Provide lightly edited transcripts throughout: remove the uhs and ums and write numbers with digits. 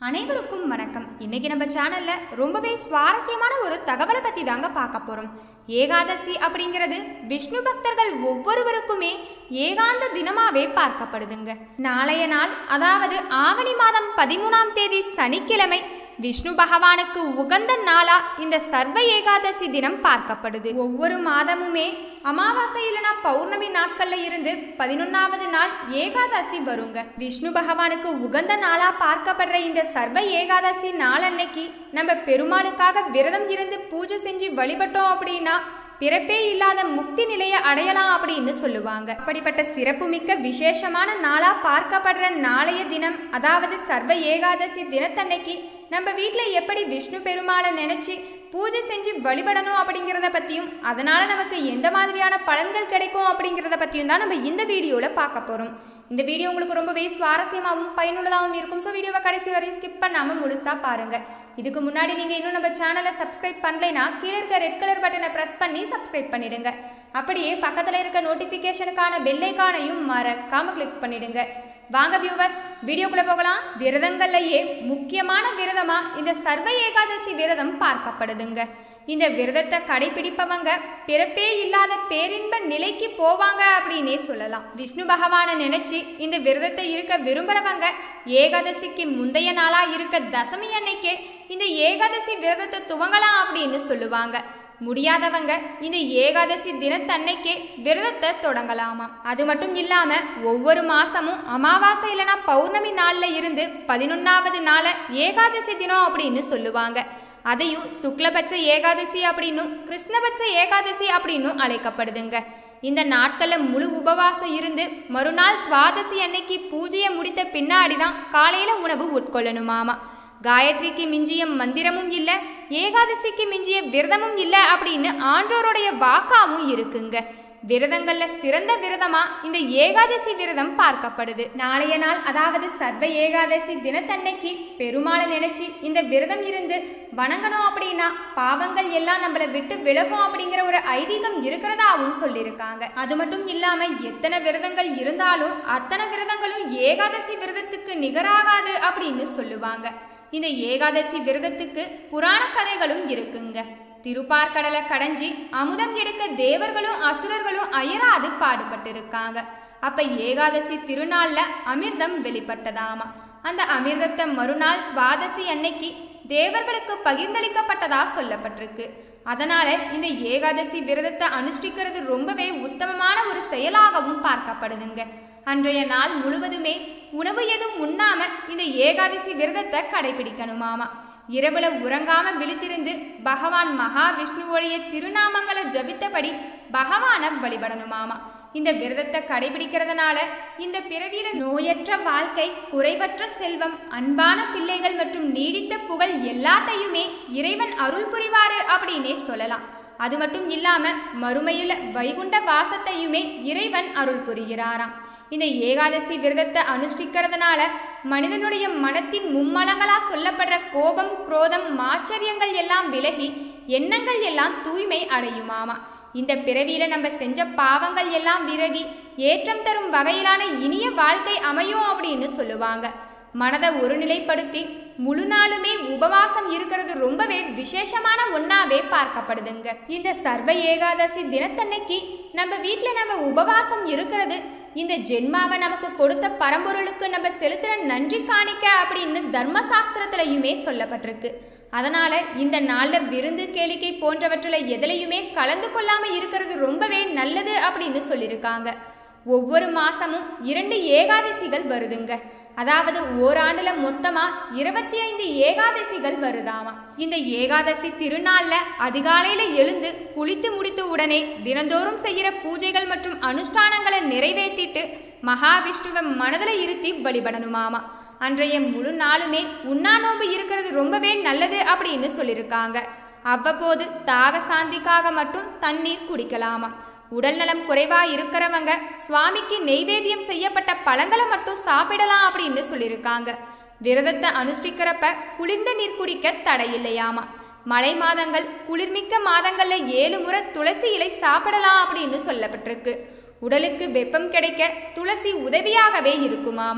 அனைவருக்கும் வணக்கம். இன்னைக்கு நம்ம சேனல்ல ரொம்பவே சுவாரஸ்யமான ஒரு தகவலை பத்தி தாங்க பார்க்க போறோம். ஏகாதசி அப்படிங்கிறது விஷ்ணு பக்தர்கள் ஒவ்வொருவருக்குமே ஏகாந்த தினமாவே பார்க்கப்படுதுங்க. நாளைய நாள், அதாவது ஆவணி மாதம் 13ஆம் தேதி சனிக்கிழமை விஷ்ணு பகவானுக்கு உகந்த நாளா இந்த சர்வ ஏகாதசி தினம் பார்க்கப்படுது. ஒவ்வொரு மாதமுமே அமாவாசை இல்லைனா பௌர்ணமி நாட்கள்ல இருந்து 11வது நாள் ஏகாதசி வருங்க. விஷ்ணு பகவானுக்கு உகந்த நாளா பார்க்கப்படுற இந்த சர்வ ஏகாதசி நாள் அன்னைக்கு நம்ம பெருமாளுக்காக விரதம் இருந்து பூஜை செஞ்சு வழிபட்டோம் அப்படின்னா பிறப்பே இல்லாத முக்தி நிலையை அடையலாம் அப்படின்னு சொல்லுவாங்க. அப்படிப்பட்ட சிறப்புமிக்க விசேஷமான நாளா பார்க்கப்படுற நாளைய தினம், அதாவது சர்வ ஏகாதசி தினத்தன்னைக்கு நம்ம வீட்டில் எப்படி விஷ்ணு பெருமாளை நினைச்சு பூஜை செஞ்சு வழிபடணும் அப்படிங்கிறத பற்றியும், அதனால் நமக்கு எந்த மாதிரியான பலன்கள் கிடைக்கும் அப்படிங்கிறத பற்றியும் தான் நம்ம இந்த வீடியோவில் பார்க்க போகிறோம். இந்த வீடியோ உங்களுக்கு ரொம்பவே சுவாரஸ்யமாகவும் பயனுள்ளதாகவும் இருக்கும். ஸோ வீடியோவை கடைசி வரை ஸ்கிப் பண்ணாமல் முழுசாக பாருங்கள். இதுக்கு முன்னாடி நீங்கள் இன்னும் நம்ம சேனலை சப்ஸ்கிரைப் பண்ணலைன்னா கீழே இருக்க ரெட் கலர் பட்டனை ப்ரெஸ் பண்ணி சப்ஸ்கிரைப் பண்ணிடுங்க. அப்படியே பக்கத்தில் இருக்க நோட்டிஃபிகேஷனுக்கான பெல் ஐகானையும் மறக்காமல் கிளிக் பண்ணிடுங்க. வாங்க வியூவர்ஸ், வீடியோக்குள்ளே போகலாம். விரதங்கள்லையே முக்கியமான விரதமாக இந்த சர்வ ஏகாதசி விரதம் பார்க்கப்படுதுங்க. இந்த விரதத்தை கடைபிடிப்பவங்க பிறப்பே இல்லாத பேரின்ப நிலைக்கு போவாங்க அப்படின்னே சொல்லலாம். விஷ்ணு பகவானை நினைச்சு இந்த விரதத்தை இருக்க விரும்புறவங்க ஏகாதசிக்கு முந்தைய நாளா இருக்க தசமி அன்னைக்கே இந்த ஏகாதசி விரதத்தை துவங்கலாம் அப்படின்னு சொல்லுவாங்க. முடியாதவங்க இந்த ஏகாதசி தினத்தன்னைக்கே விரதத்தை தொடங்கலாமா. அது மட்டும் இல்லாம ஒவ்வொரு மாசமும் அமாவாசை இல்லைனா பௌர்ணமி நாள்ல இருந்து 11வது நாளை ஏகாதசி தினம் அப்படின்னு சொல்லுவாங்க. அதையும் சுக்லபட்ச ஏகாதசி அப்படின்னும் கிருஷ்ணபட்ச ஏகாதசி அப்படின்னும் அழைக்கப்படுதுங்க. இந்த நாட்களில் முழு உபவாசம் இருந்து மறுநாள் துவாதசி அன்னைக்கு பூஜையை முடித்த பின்னாடி தான் காலையில் உணவு உட்கொள்ளணுமாமா. காயத்ரிக்கு மிஞ்சிய மந்திரமும் இல்லை, ஏகாதசிக்கு மிஞ்சிய விரதமும் இல்லை அப்படின்னு ஆன்றோருடைய வாக்காவும் இருக்குங்க. விரதங்கள்ல சிறந்த விரதமா இந்த ஏகாதசி விரதம் பார்க்கப்படுது. நாளைய நாள், அதாவது சர்வ ஏகாதசி தினத்தன்னைக்கு பெருமாளை நினைச்சு இந்த விரதம் இருந்து வணங்கணும் அப்படின்னா பாவங்கள் எல்லாம் நம்மளை விட்டு விலகும் அப்படிங்கிற ஒரு ஐதீகம் இருக்கிறதாவும் சொல்லியிருக்காங்க. அது மட்டும் இல்லாம எத்தனை விரதங்கள் இருந்தாலும் அத்தனை விரதங்களும் ஏகாதசி விரதத்துக்கு நிகராகாது அப்படின்னு சொல்லுவாங்க. இந்த ஏகாதசி விரதத்துக்கு புராண கதைகளும் இருக்குங்க. திருப்பார்கடலை கடைஞ்சி அமுதம் எடுக்க தேவர்களும் அசுரர்களும் அயராது பாடுபட்டிருக்காங்க. அப்ப ஏகாதசி திருநாள்ல அமிர்தம் வெளிப்பட்டதாமா. அந்த அமிர்தத்தை மறுநாள் துவாதசி அன்னைக்கு தேவர்களுக்கு பகிர்ந்தளிக்கப்பட்டதா சொல்லப்பட்டிருக்கு. அதனால இந்த ஏகாதசி விரதத்தை அனுஷ்டிக்கிறது ரொம்பவே உத்தமமான ஒரு செயலாகவும் பார்க்கப்படுதுங்க. அன்றைய நாள் முழுவதுமே உணவு எதுவும் உண்ணாம இந்த ஏகாதசி விரதத்தை கடைபிடிக்கணுமாமா. இரவுல உறங்காம விழித்திருந்து பகவான் மகாவிஷ்ணுவோடைய திருநாமங்களை ஜபித்தபடி பகவானை வழிபடணுமாமா. இந்த விரதத்தை கடைபிடிக்கிறதுனால இந்த பிறவியில நோயற்ற வாழ்க்கை, குறைவற்ற செல்வம், அன்பான பிள்ளைகள் மற்றும் நீடித்த புகழ் எல்லாத்தையுமே இறைவன் அருள் புரிவாரு அப்படின்னே சொல்லலாம். அது மட்டும் இல்லாம மறுமையில வைகுண்ட வாசத்தையுமே இறைவன் அருள் புரிகிறாராம். இந்த ஏகாதசி விரதத்தை அனுஷ்டிக்கிறதுனால மனிதனுடைய மனத்தின் மும்மலங்களா சொல்லப்படுற கோபம், குரோதம், மாச்சரியங்கள் எல்லாம் விலகி எண்ணங்கள் எல்லாம் தூய்மை அடையுமாமா. இந்த பிறவியில நம்ம செஞ்ச பாவங்கள் எல்லாம் விலகி ஏற்றம் தரும் வகையிலான இனிய வாழ்க்கை அமையும் அப்படின்னு சொல்லுவாங்க. மனதை ஒருநிலைப்படுத்தி முழு நாளுமே உபவாசம் இருக்கிறது ரொம்பவே விசேஷமான ஒன்னாவே பார்க்கப்படுதுங்க. இந்த சர்வ ஏகாதசி தினத்தன்னைக்கு நம்ம வீட்டில் நம்ம உபவாசம் இருக்கிறது இந்த ஜென்மாவை நமக்கு கொடுத்த பரம்பொருளுக்கு நம்ம செலுத்துற நன்றி காணிக்க அப்படின்னு தர்மசாஸ்திரத்திலையுமே சொல்லப்பட்டிருக்கு. அதனால இந்த நாளில் விருந்து, கேளிக்கை போன்றவற்றில் எதிலையுமே கலந்து கொள்ளாம இருக்கிறது ரொம்பவே நல்லது அப்படின்னு சொல்லியிருக்காங்க. ஒவ்வொரு மாசமும் 2 ஏகாதசிகள் வருதுங்க. அதாவது ஓராண்டுல மொத்தமா 25 ஏகாதசிகள் வருதாமா. இந்த ஏகாதசி திருநாள்ல அதிகாலையில எழுந்து குளித்து முடித்த உடனே தினந்தோறும் செய்கிற பூஜைகள் மற்றும் அனுஷ்டானங்களை நிறைவேற்றிட்டு மகாவிஷ்ணுவை மனதில் இருத்தி வழிபடணுமாமா. அன்றைய முழு நாளுமே உண்ணா நோன்பு இருக்கிறது ரொம்பவே நல்லது அப்படின்னு சொல்லியிருக்காங்க. அவ்வப்போது தாக சாந்திக்காக மட்டும் தண்ணீர் குடிக்கலாமா. உடல் நலம் குறைவா இருக்கிறவங்க சுவாமிக்கு நெய்வேத்தியம் செய்யப்பட்ட பழங்களை மட்டும் சாப்பிடலாம் அப்படின்னு சொல்லியிருக்காங்க. விரதத்தை அனுஷ்டிக்கிறப்ப குளிர்ந்த நீர் குடிக்க தடை இல்லையாமா. மழை மாதங்கள், குளிர்மிக்க மாதங்கள்ல 7 முறை துளசி இலை சாப்பிடலாம் அப்படின்னு சொல்லப்பட்டிருக்கு. உடலுக்கு வெப்பம் கிடைக்க துளசி உதவியாகவே இருக்குமாமா.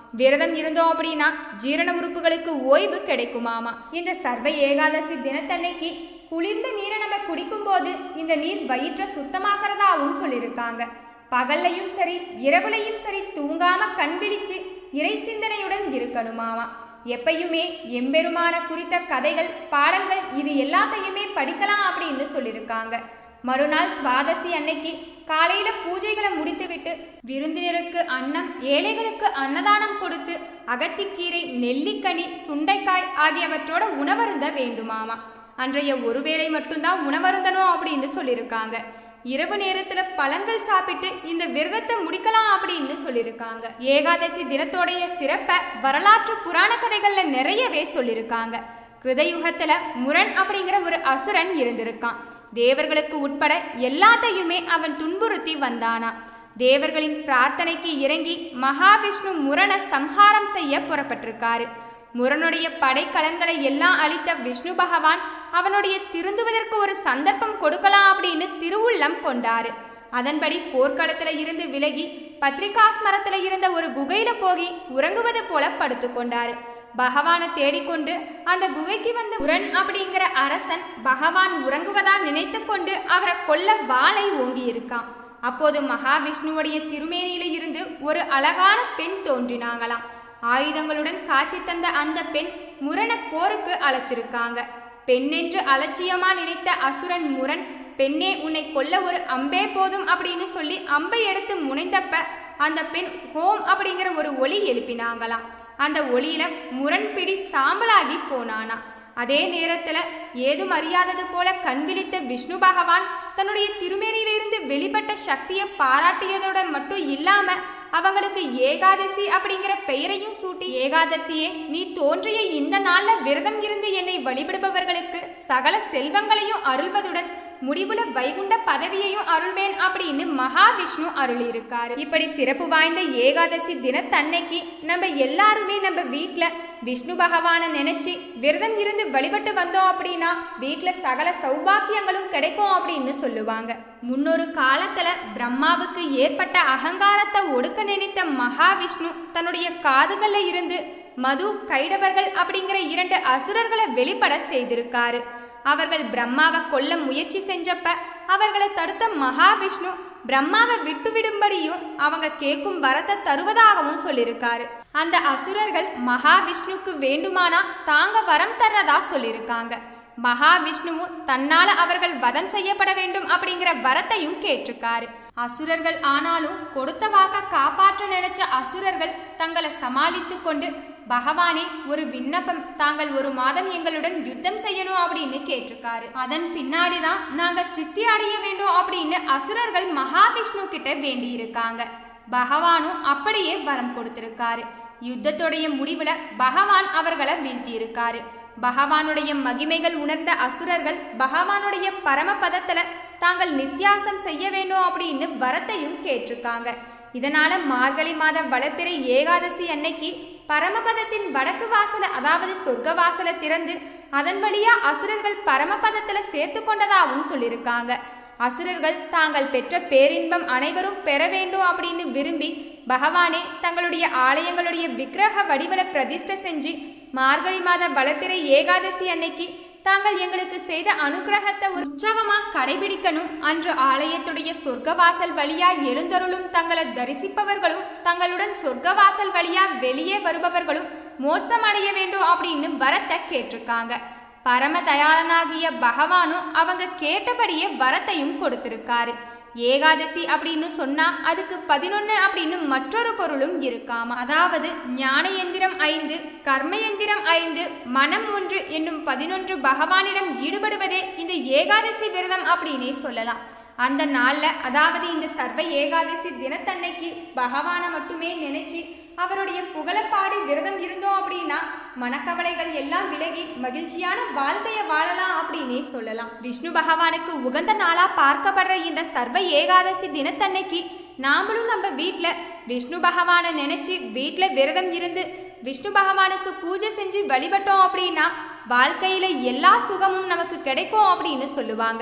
விரதம் இருந்தோம் அப்படின்னா ஜீரண உறுப்புகளுக்கு ஓய்வு கிடைக்குமாமா. இந்த சர்வ ஏகாதசி தினத்தன்னைக்கு குளிர்ந்த நீரை நம்ம குடிக்கும்போது இந்த நீர் வயிற்றை சுத்தமாக்குறதாவும் சொல்லியிருக்காங்க. பகல்லையும் சரி இரவுலையும் சரி தூங்காம கண் விழிச்சு இறை சிந்தனையுடன் இருக்கணுமாமா. எப்பயுமே எம்பெருமான குறித்த கதைகள் பாடல்கள் இது எல்லாத்தையுமே படிக்கலாம் அப்படின்னு சொல்லியிருக்காங்க. மறுநாள் துவாதசி அன்னைக்கு காலையில பூஜைகளை முடித்துவிட்டு விருந்தினருக்கு அன்னம் ஏழைகளுக்கு அன்னதானம் கொடுத்து அகத்திக்கீரை நெல்லிக்கனி சுண்டைக்காய் ஆகியவற்றோட உணவருந்த வேண்டுமாமா. அன்றைய ஒருவேளை மட்டும்தான் உணவருந்தணும் அப்படின்னு சொல்லியிருக்காங்க. இரவு நேரத்துல பழங்கள் சாப்பிட்டு இந்த விரதத்தை முடிக்கலாம் அப்படின்னு சொல்லியிருக்காங்க. ஏகாதசி தினத்தோடைய சிறப்பை வரலாற்று புராண கதைகள்ல நிறையவே சொல்லியிருக்காங்க. கிருதயுகத்துல முரண் அப்படிங்கிற ஒரு அசுரன் இருந்திருக்கான். தேவர்களுக்கு உட்பட எல்லாத்தையுமே அவன் துன்புறுத்தி வந்தானா. தேவர்களின் பிரார்த்தனைக்கு இறங்கி மகாவிஷ்ணு முரணை சம்ஹாரம் செய்ய புறப்பட்டிருக்காரு. முரனுடைய படைக்கலன்களை எல்லாம் அளித்த விஷ்ணு பகவான் அவனுடைய திருந்துவதற்கு ஒரு சந்தர்ப்பம் கொடுக்கலாம் அப்படின்னு திருவுள்ளம் கொண்டாரு. அதன்படி போர்க்களத்துல இருந்து விலகி பத்ரிகாஸ்மரத்துல இருந்த ஒரு குகையில போகி உறங்குவது போல படுத்து கொண்டாரு. பகவானை தேடிக்கொண்டு அந்த குகைக்கு வந்த முரண் அப்படிங்கிற அரசன் பகவான் உறங்குவதா நினைத்து கொண்டு அவரை கொல்ல வாளை ஓங்கி இருக்கான். அப்போது மகாவிஷ்ணுவுடைய திருமேனியில இருந்து ஒரு அழகான பெண் தோன்றினாங்களாம். ஆயுதங்களுடன் காட்சி தந்த அந்த பெண் முரண போருக்கு அழைச்சிருக்காங்க. பெண்ணென்று அலட்சியமா நினைத்த அசுரன் முரண், பெண்ணே உன்னை கொல்ல ஒரு அம்பே போதும் அப்படின்னு சொல்லி அம்பை எடுத்து முனைந்தப்ப அந்த பெண் ஹோம் அப்படிங்கிற ஒரு ஒலி எழுப்பினாங்களாம். அந்த ஒளியில முரண் பிடி சாம்பலாகி போனானா. அதே நேரத்துல ஏதும் அறியாதது போல கண் விழித்த விஷ்ணு பகவான் தன்னுடைய திருமேனியிலிருந்து வெளிப்பட்ட சக்தியை பாராட்டியதோட மட்டும் இல்லாம அவங்களுக்கு ஏகாதசி அப்படிங்கிற பெயரையும் சூட்டி, ஏகாதசியே நீ தோன்றிய இந்த நாள்ல விரதம் இருந்து என்னை வழிபடுபவர்களுக்கு சகல செல்வங்களையும் அருள்வதுடன் முடிவுல வைகுண்ட பதவியையும் அருள்வேன் அப்படின்னு மகாவிஷ்ணு அருளியிருக்காரு. இப்படி சிறப்பு வாய்ந்த ஏகாதசி தினத்தன்னைக்கு நம்ம எல்லாருமே நம்ம வீட்டுல விஷ்ணு பகவானை நினைச்சு விரதம் இருந்து வழிபட்டு வந்தோம் அப்படின்னா வீட்டுல சகல சௌபாக்கியங்களும் கிடைக்கும் அப்படின்னு சொல்லுவாங்க. முன்னொரு காலத்துல பிரம்மாவுக்கு ஏற்பட்ட அகங்காரத்தை ஒடுக்க நினைத்த மகாவிஷ்ணு தன்னுடைய காதுகள்ல இருந்து மது கைடவர்கள் அப்படிங்கிற 2 அசுரர்களை வெளிப்பட செய்திருக்காரு. அவர்கள் பிரம்மாவை கொல்ல முயற்சி செஞ்சப்ப அவர்களை தடுத்த மகாவிஷ்ணு பிரம்மாவை விட்டுவிடும்படியும் அவங்க கேட்கும் வரத்தை தருவதாகவும் சொல்லியிருக்காரு. அந்த அசுரர்கள் மகாவிஷ்ணுக்கு வேண்டுமானா தாங்க வரம் தர்றதா சொல்லியிருக்காங்க. மகாவிஷ்ணுவும் தன்னால அவர்கள் வதம் செய்யப்பட வேண்டும் அப்படிங்கிற வரத்தையும் கேட்டிருக்காரு. அசுரர்கள் ஆனாலும் கொடுத்த வாக்க காப்பாற்ற நினைச்ச அசுரர்கள் தங்களை சமாளித்து கொண்டு, பகவானே ஒரு விண்ணப்பம், தாங்கள் 1 மாதம் எங்களுடன் யுத்தம் செய்யணும் அப்படின்னு கேட்டிருக்காரு. அதன் பின்னாடிதான் நாங்க சித்தி அடைய வேண்டும் அப்படின்னு அசுரர்கள் மகாவிஷ்ணு கிட்ட வேண்டி இருக்காங்க. பகவானும் அப்படியே வரம் கொடுத்திருக்காரு. யுத்தத்துடைய முடிவுல பகவான் அவர்களை வீழ்த்தி இருக்காரு. பகவானுடைய மகிமைகள் உணர்ந்த அசுரர்கள் பகவானுடைய பரமபதத்துல தாங்கள் நித்தியாசம் செய்ய வேண்டும் அப்படின்னு வரத்தையும் கேட்டிருக்காங்க. இதனால மார்கழி மாத வளர்ப்பிறை ஏகாதசி அன்னைக்கு பரமபதத்தின் வடக்கு வாசல அதாவது சொர்க்க வாசலை திறந்து அதன் வழியா அசுரர்கள் பரமபதத்துல சேர்த்து கொண்டதாகவும் சொல்லியிருக்காங்க. அசுரர்கள் தாங்கள் பெற்ற பேரின்பம் அனைவரும் பெற வேண்டும் அப்படின்னு விரும்பி பகவானே தங்களுடைய ஆலயங்களுடைய விக்கிரக வடிவல பிரதிஷ்டை செஞ்சு மார்கழி மாத வளர்ப்பிறை ஏகாதசி அன்னைக்கு தாங்கள் எங்களுக்கு செய்த அனுகிரகத்தை உற்சவமா கடைபிடிக்கணும். அன்று ஆலயத்துடைய சொர்க்கவாசல் வழியா எழுந்தருளும் தங்களை தரிசிப்பவர்களும் தங்களுடன் சொர்க்கவாசல் வழியா வெளியே வருபவர்களும் மோட்சம் அடைய வேண்டும் அப்படின்னு வரத்தை கேட்டிருக்காங்க. பரம தயாளனாகிய பகவானும் அவங்க கேட்டபடியே வரத்தையும் கொடுத்திருக்காரு. ஏகாதசி அப்படின்னு சொன்னா அதுக்கு 11 அப்படின்னு மற்றொரு பொருளும் இருக்காம. அதாவது ஞான எந்திரம் 5, கர்ம எந்திரம் 5, மனம் 1 என்னும் 11 பகவானிடம் ஈடுபடுவதே இந்த ஏகாதசி விரதம் அப்படின்னே சொல்லலாம். அந்த நாள்ல அதாவது இந்த சர்வ ஏகாதசி தினத்தன்னைக்கு பகவானை மட்டுமே நினைச்சு அவருடைய புகழப்பாடி விரதம் இருந்தோம் அப்படின்னா மனக்கவலைகள் எல்லாம் விலகி மகிழ்ச்சியான வாழ்க்கையை வாழலாம் அப்படின்னே சொல்லலாம். விஷ்ணு பகவானுக்கு உகந்த நாளா பார்க்கப்படுற இந்த சர்வ ஏகாதசி தினத்தன்னைக்கு நாமளும் நம்ம வீட்டில் விஷ்ணு பகவானை நினைச்சு வீட்டில் விரதம் இருந்து விஷ்ணு பகவானுக்கு பூஜை செஞ்சு வழிபட்டோம் அப்படின்னா வாழ்க்கையில எல்லா சுகமும் நமக்கு கிடைக்கும் அப்படின்னு சொல்லுவாங்க.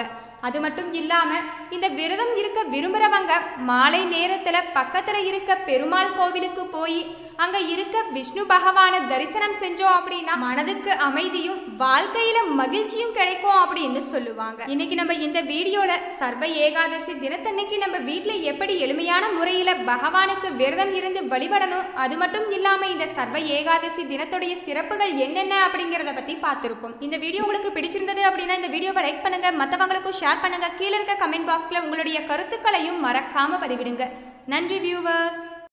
அது மட்டும் இல்லாம இந்த விரதம் இருக்க விரும்புறவங்க மாலை நேரத்துல பக்கத்துல இருக்க பெருமாள் கோவிலுக்கு போய் அங்க இருக்க விஷ்ணு பகவானை தரிசனம் செஞ்சோம் அப்படின்னா மனதுக்கு அமைதியும் வாழ்க்கையில மகிழ்ச்சியும் கிடைக்கும் அப்படின்னு சொல்லுவாங்க. இன்னைக்கு நம்ம இந்த வீடியோல சர்வ ஏகாதசி தினத்தன்னைக்கு நம்ம வீட்டுல எப்படி எளிமையான முறையில பகவானுக்கு விரதம் இருந்து வழிபடணும், அது மட்டும் இல்லாம இந்த சர்வ ஏகாதசி தினத்துடைய சிறப்புகள் என்னென்ன அப்படிங்கறத பத்தி பார்த்திருப்போம். இந்த வீடியோ உங்களுக்கு பிடிச்சிருந்தது அப்படின்னா இந்த வீடியோவை லைக் பண்ணுங்க, மற்றவங்களுக்கும் ஷேர் பண்ணுங்க, கீழே இருக்க கமெண்ட் பாக்ஸ்ல உங்களுடைய கருத்துக்களையும் மறக்காம பதிவிடுங்க. நன்றி வியூவர்ஸ்.